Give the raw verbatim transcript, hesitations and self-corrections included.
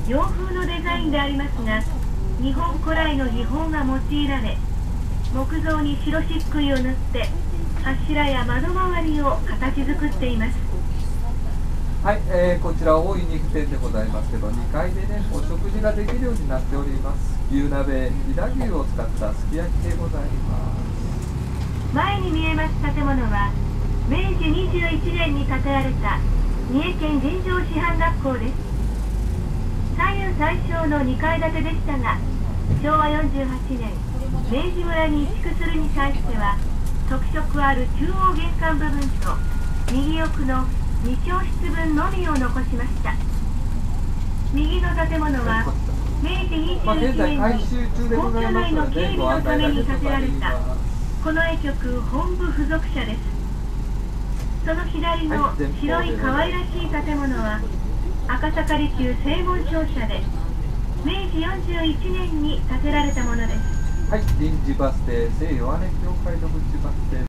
洋風のデザインでありますが、日本古来の技法が用いられ、木造に白漆喰を塗って柱や窓周りを形作っています。 はい、えー、こちら大井肉店でございますけど、にかいでねお食事ができるようになっております。牛鍋、飛騨牛を使ったすき焼きでございます。 前に見えます建物はめいじにじゅういちねんに建てられた三重県尋常師範学校です。左右対称のにかい建てでしたが、しょうわよんじゅうはちねん明治村に移築するに際しては特色ある中央玄関部分と右奥のに教室分のみを残しました。右の建物はめいじにじゅういちねんに皇居内の警備のために建てられた近衛局本部附属舎です。その左の白い可愛らしい建物は赤坂離宮正門庁舎でめいじよんじゅういちねんに建てられたものです。 はい、臨時バス停、聖ヨハネ教会の口バス停